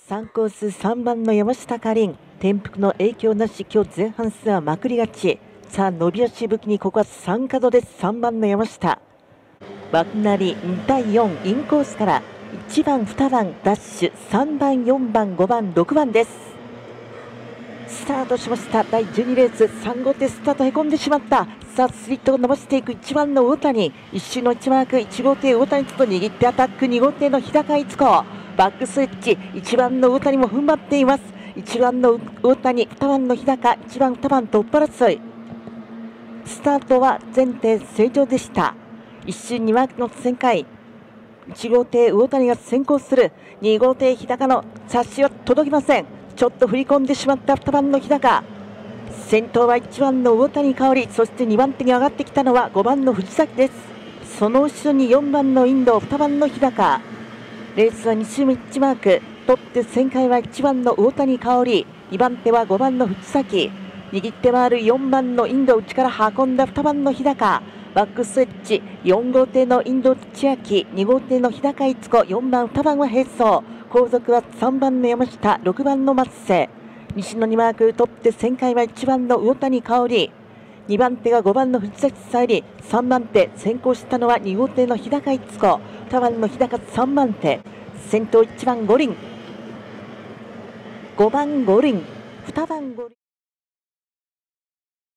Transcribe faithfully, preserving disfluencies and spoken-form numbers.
さんコースさんばんの山下かりん、転覆の影響なし、今日前半戦はまくり勝ち。さあ、伸び足武器にここはさん角です。さんばんの山下。枠なりにたいよん、インコースからいちばん、にばん、ダッシュ、さんばん、よんばん、ごばん、ろくばんです。スタートしました。だいじゅうにレース、さん号艇スタートへこんでしまった。さあ、スリットを伸ばしていくいちばんの大谷。一周のいちマーク、いち号艇大谷と握ってアタック、に号艇の日高逸子。バックスイッチ、いちばんの大谷も踏ん張っています。いちばんの大谷、にばんの日高、いちばん、にばんトップ争い。スタートは全艇正常でした。一周にマークの旋回。いち号艇大谷が先行する。に号艇日高の差しは届きません。ちょっと振り込んでしまったにばんの日高。先頭はいちばんの大谷香織、そしてにばん手に上がってきたのはごばんの藤崎です。その後ろによんばんのインド、にばんの日高。レースはに周目いちマーク。トップ旋回はいちばんの大谷香織、にばん手はごばんの藤崎。握って回るよんばんのインド内から運んだにばんの日高。バックスイッチ、よん号艇のインド千秋、に号艇の日高逸子、よんばん、にばんは並走。後続はさんばんの山下、ろくばんの松瀬。西のにマーク、トップ旋回はいちばんの大谷香織。にばん手がごばんの藤崎沙莉。さんばん手、先行したのはに号艇の日高逸子。にばんの日高さんばん手。先頭いちばん五輪。ごばん五輪。にばん五輪。